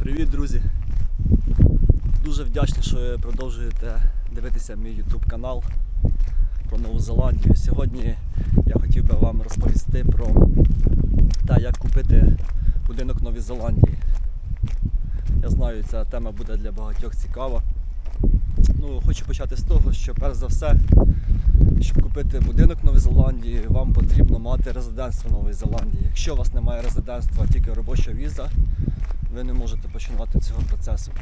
Привіт, друзі! Дуже вдячний, що ви продовжуєте дивитися мій YouTube канал про Нову Зеландію. Сьогодні я хотів би вам розповісти про те, як купити будинок в Новій Зеландії. Я знаю, ця тема буде для багатьох цікава. Хочу почати з того, що перш за все, щоб купити будинок в Новій Зеландії, вам потрібно мати резидентство в Новій Зеландії. Якщо у вас немає резидентства, тільки робоча віза, ви не можете починати цього процесу.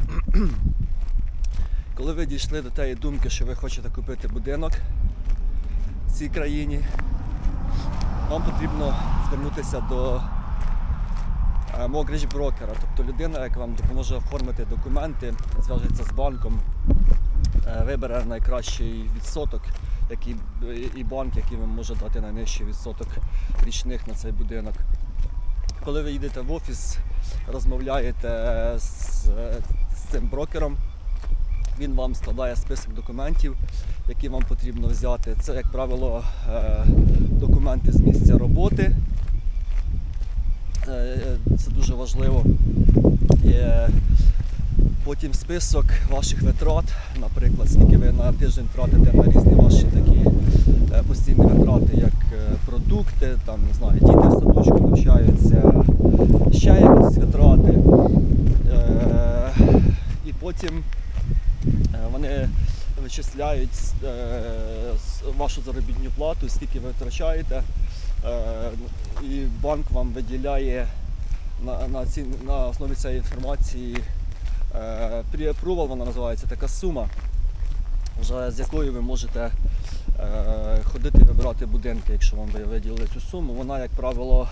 Коли ви дійшли до тієї думки, що ви хочете купити будинок в цій країні, вам потрібно звернутися до mortgage брокера, тобто людина, яка вам допоможе оформити документи, зв'яжеться з банком, вибере найкращий відсоток, і банк, який вам може дати найнижчий відсоток річних на цей будинок. Коли ви їдете в офіс, розмовляєте з цим брокером, він вам складає список документів, які вам потрібно взяти. Це, як правило, документи з місця роботи. Це дуже важливо. Потім список ваших витрат, наприклад, скільки ви на тиждень тратите на різні ваші такі постійні витрати, як продукти, там, не знаю, діти в садочку навчаються, ще якісь витрати. І потім вони вичисляють вашу заробітну плату, скільки ви витрачаєте, і банк вам виділяє на основі цієї інформації pre-approval, вона називається, така сума, вже з якою ви можете ходити і вибирати будинки, якщо вам виділили цю суму. Вона, як правило,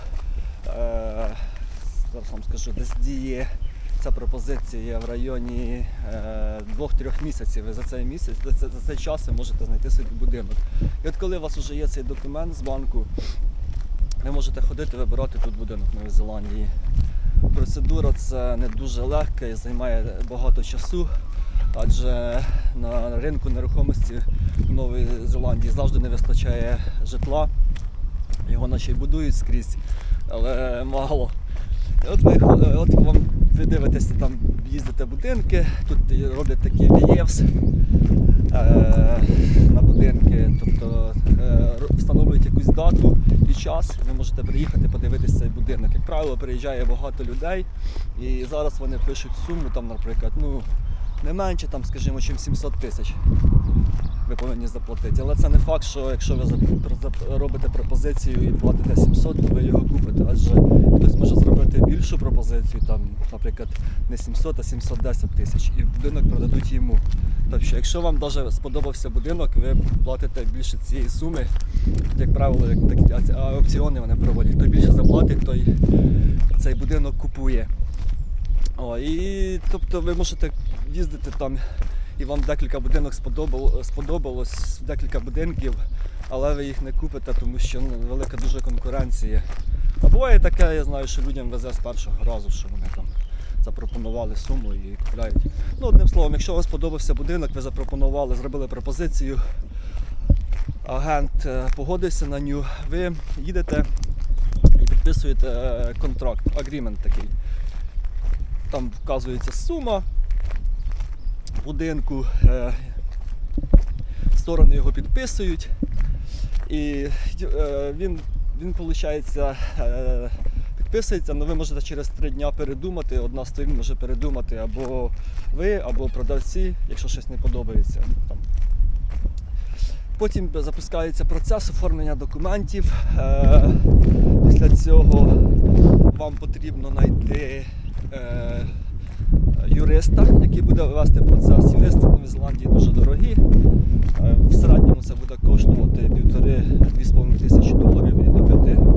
зараз вам скажу, десь діє ця пропозиція в районі 2-3 місяців. Ви за цей час ви можете знайти собі будинок. І от коли у вас вже є цей документ з банку, ви можете ходити і вибирати тут будинок в Новій Зеландії. Процедура це не дуже легка і займає багато часу, адже на ринку нерухомості в Новій Зеландії завжди не вистачає житла. Його наче й будують скрізь, але мало. От ви дивитеся, там їздите будинки, тут роблять такі рельєфс на будинки, тобто встановлюють якусь дату і час, ви можете приїхати подивитися цей будинок. Як правило, приїжджає багато людей і зараз вони пишуть суму, там, наприклад, не менше, там, скажімо, чим 700 тисяч ви повинні заплатити. Але це не факт, що якщо ви робите пропозицію і платите 700, то ви його купите. Адже хтось може зробити більшу пропозицію, там, наприклад, не 700, а 710 тисяч, і будинок продадуть йому. Тобто, якщо вам навіть сподобався будинок, ви платите більше цієї суми. Як правило, такі аукціони вони проводять. Хто більше заплатить, той цей будинок купує. Тобто ви можете їздити там, і вам декілька будинок сподобалось, декілька будинків, але ви їх не купите, тому що велика дуже конкуренція. А буває таке, я знаю, що людям везе з першого разу, що вони там запропонували суму і купляють. Одним словом, якщо вам сподобався будинок, ви запропонували, зробили пропозицію, агент погодився на нього, ви їдете і підписуєте контракт, агрімент такий. Там вказується сума будинку, сторони його підписують, і він виходить, підписується, але ви можете через 3 дні передумати, одна сторона може передумати або ви, або продавці, якщо щось не подобається. Потім запускається процес оформлення документів. Після цього вам потрібно знайти юриста, який буде вести процес. Юристи в Новій Зеландії дуже дорогі. В середньому це буде коштувати 1,5–2,5 тисячі доларів і до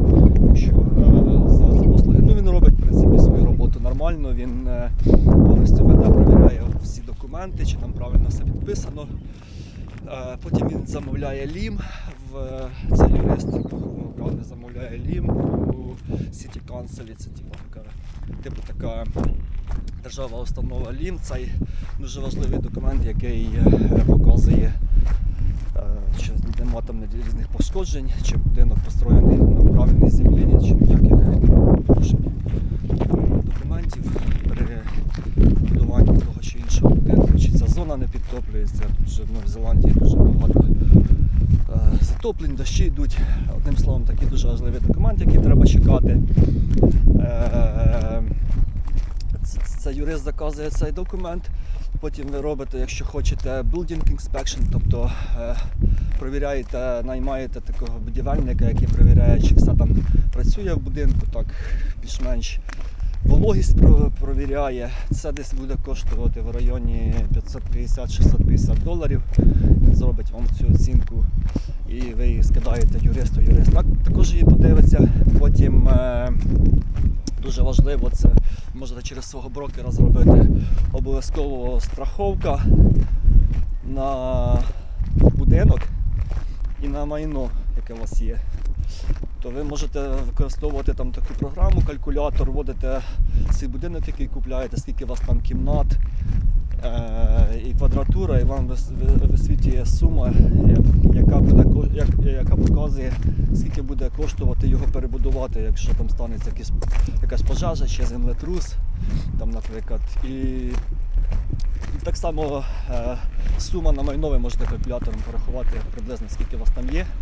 5, за послуги. Він робить, в принципі, свою роботу нормально, він повністю перевіряє всі документи, чи там правильно все підписано. Потім він замовляє лім, цей юрист замовляє лім у City Council, це така державна установа лім. Це дуже важливий документ, який показує, що немає там різних пошкоджень, чи будинок построєний на правильній землі, чи ніяких порушень документів. При машина не підтоплюється. Тут вже в Новій Зеландії дуже багато затоплень, дощі йдуть. Одним словом, такий дуже важливий документ, який треба чекати. Це юрист заказує цей документ. Потім ви робите, якщо хочете, building inspection, тобто провіряєте, наймаєте такого будівельника, який перевіряє, чи все там працює в будинку, так більш-менш вологість провіряє. Це десь буде коштувати в районі $550-650. Він зробить вам цю оцінку і ви її скидаєте юристу. Юрист також її подивиться. Потім дуже важливо, це можете через свого брокера зробити обов'язково страховка на будинок і на майно, яке у вас є. То ви можете використовувати там таку програму, калькулятор, вводите свій будинок, який купляєте, скільки у вас там кімнат і квадратура, і вам висвітлює сума, яка показує, скільки буде коштувати його перебудувати, якщо там станеться якась пожежа чи землетрус, там, наприклад. І так само сума на майно ви можете калькулятором порахувати приблизно, скільки у вас там є.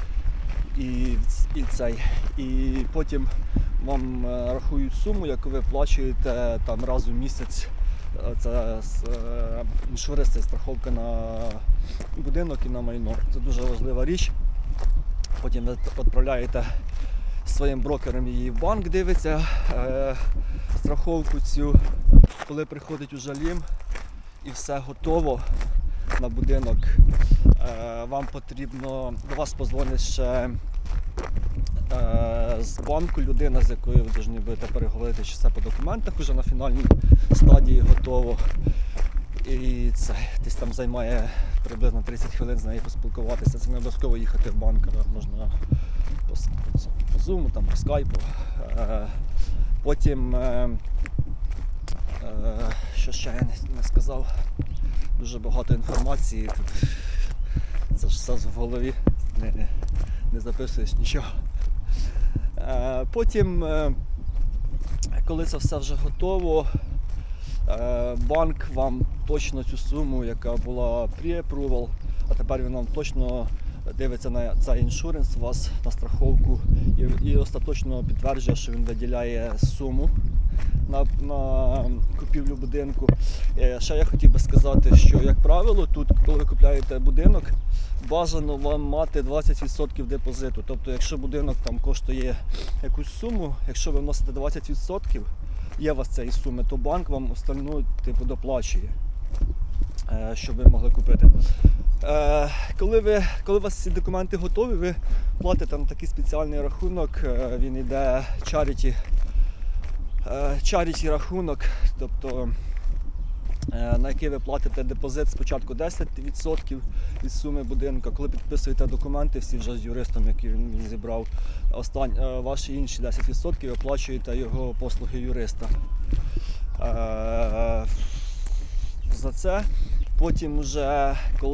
І потім вам рахують суму, яку ви плачуєте там раз у місяць. Це іншурес, це страховка на будинок і на майно. Це дуже важлива річ. Потім ви відправляєте своїм брокером її в банк, дивиться страховку цю. Коли приходить уже лім і все готово на будинок, вам потрібно, до вас подзвонить ще з банку людина, з якою ви повинні будете переговорити, чи все по документах вже на фінальній стадії готово. І це десь там займає приблизно 30 хвилин з нею поспілкуватися. Це не обов'язково їхати в банк, можна по Zoom, там, по скайпу. Потім, що ще я не сказав, дуже багато інформації, тут це ж все в голові, не записуєш нічого. Потім, коли це все вже готово, банк вам точно цю суму, яка була pre-approval, а тепер він вам точно дивиться на цей іншуренс у вас, на страховку, і остаточно підтверджує, що він виділяє суму на купівлю будинку. Ще я хотів би сказати, що, як правило, тут, коли ви купляєте будинок, бажано вам мати 20% депозиту. Тобто, якщо будинок там коштує якусь суму, якщо ви вносите 20%, є у вас цієї суми, то банк вам остальну доплачує, щоб ви могли купити. Коли у вас ці документи готові, ви платите на такий спеціальний рахунок, він йде charity рахунок, тобто на який ви платите депозит спочатку 10% від суми будинку. Коли підписуєте документи, всі вже з юристом, який він зібрав, ваші інші 10% ви оплачуєте його послуги юриста. За це потім вже,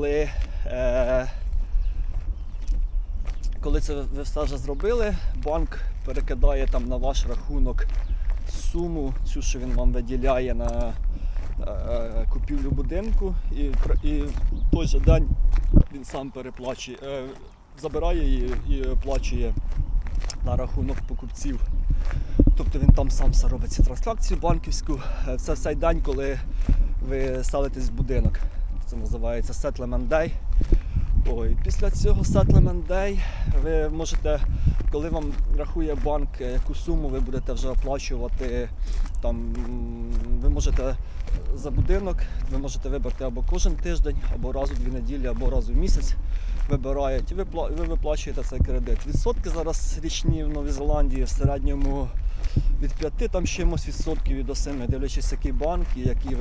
коли це ви все вже зробили, банк перекидає там на ваш рахунок суму, цю, що він вам виділяє на купівлю будинку, і в той же день він сам переплачує, забирає її і оплачує на рахунок покупців. Тобто він там сам все робить цю транзакцію банківську. Це цей день, коли ви селитесь в будинок. Це називається Settlement Day. Після цього Settlement Day ви можете, коли вам рахує банк яку суму, ви будете вже оплачувати, там, ви можете за будинок, ви можете вибрати або кожен тиждень, або раз у 2 неділі, або раз у місяць вибирають, і ви виплачуєте цей кредит. Відсотки зараз річні в Новій Зеландії в середньому від 5 там чимось відсотків і до 7, дивлячись, який банк і який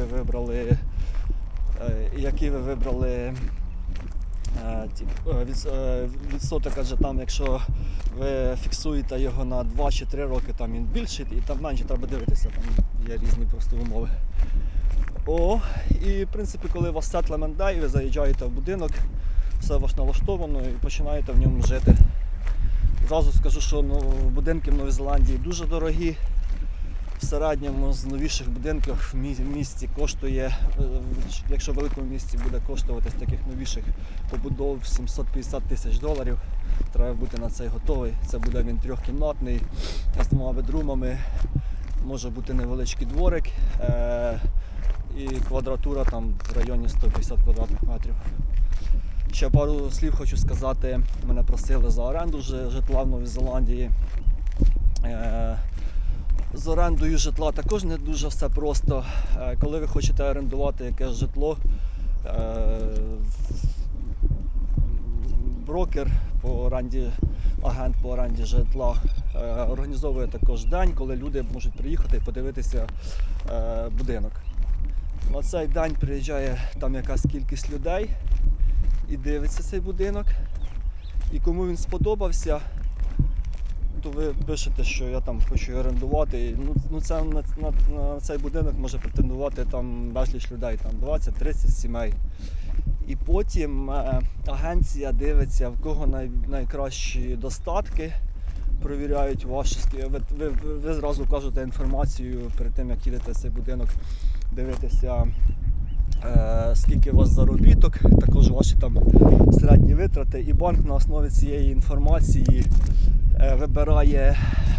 ви вибрали відсоток, адже там, якщо ви фіксуєте його на 2 чи 3 роки, там він більший, і там менше треба дивитися, там є різні просто умови. І в принципі, коли у вас settlement day, ви заїжджаєте в будинок, все ваш налаштовано і починаєте в ньому жити. Зразу скажу, що будинки в Новій Зеландії дуже дорогі. в середньому з новіших будинків в місті коштує, якщо в великому місті буде коштувати з таких новіших побудов 750 тисяч доларів. Треба бути на це готовий. Це буде він трьохкімнатний, з 2 бедрумами, може бути невеличкий дворик і квадратура там в районі 150 квадратних метрів. Ще пару слів хочу сказати. Мене просили за оренду житла в Новій Зеландії. З орендою житла також не дуже все просто. Коли ви хочете орендувати якесь житло, брокер по оренді, агент по оренді житла організовує також день, коли люди можуть приїхати і подивитися будинок. На цей день приїжджає там якась кількість людей і дивиться цей будинок. І кому він сподобався, то ви пишете, що я там хочу орендувати. Це, на цей будинок може претендувати там безліч людей, там 20-30 сімей. І потім агенція дивиться, в кого найкращі достатки, перевіряють ваші. Ви зразу кажете інформацію перед тим, як їдете в цей будинок, дивитеся, скільки у вас заробіток, також ваші там середні витрати. І банк на основі цієї інформації вибирає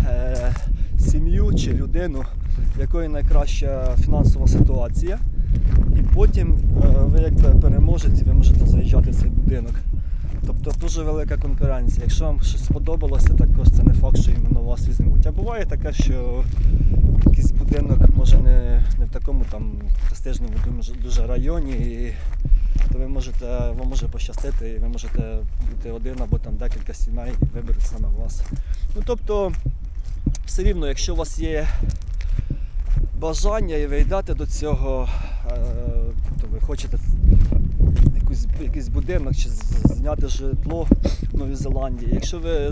сім'ю чи людину, в якої найкраща фінансова ситуація. І потім ви якби переможець, ви можете заїжджати в цей будинок. Тобто дуже велика конкуренція. Якщо вам щось сподобалося, також це не факт, що іменно вас візьмуть. А буває таке, що якийсь будинок може не в такому там престижному дуже районі, і то вам може пощастити, і ви можете бути один або там декілька сімей і виберуть саме вас. Тобто, все рівно, якщо у вас є бажання і ви йдете до цього, то ви хочете якийсь будинок чи зняти житло в Новій Зеландії. Якщо ви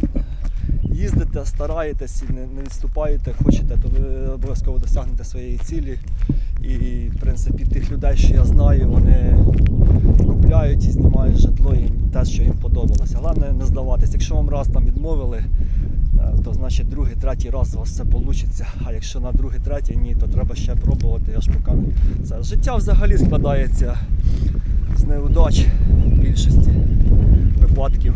їздите, стараєтесь і не відступаєте, хочете, то ви обов'язково досягнете своєї цілі. І, в принципі, тих людей, що я знаю, вони купляють і знімають житло і те, що їм подобалося. Головне не здаватись. Якщо вам раз там відмовили, то значить другий, третій раз у вас все вийде. А якщо на другий, третій ні, то треба ще пробувати, аж поки це. Життя взагалі складається з неудач в більшості випадків.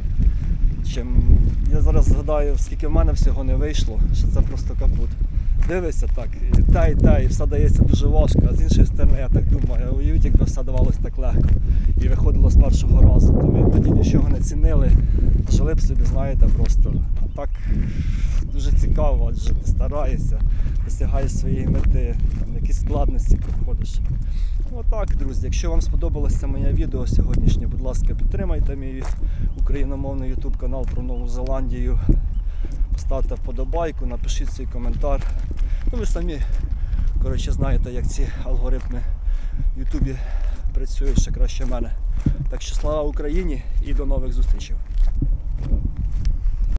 Я зараз згадаю, скільки в мене всього не вийшло, що це просто капут. Дивишся так, і те, і все дається дуже важко, а з іншої сторони, я так думаю, уявіть, якби все давалося так легко і виходило з першого разу, то ми тоді нічого не цінили, жили б собі, знаєте, просто. А так дуже цікаво, адже ти стараєшся, досягаєш своєї мети, якісь складності проходиш. Отак, друзі, якщо вам сподобалося моє відео сьогоднішнє, будь ласка, підтримайте мій україномовний YouTube канал про Нову Зеландію. Поставте вподобайку, напишіть свій коментар. Ви самі, знаєте, як ці алгоритми в Ютубі працюють ще краще мене. Так що слава Україні і до нових зустрічей!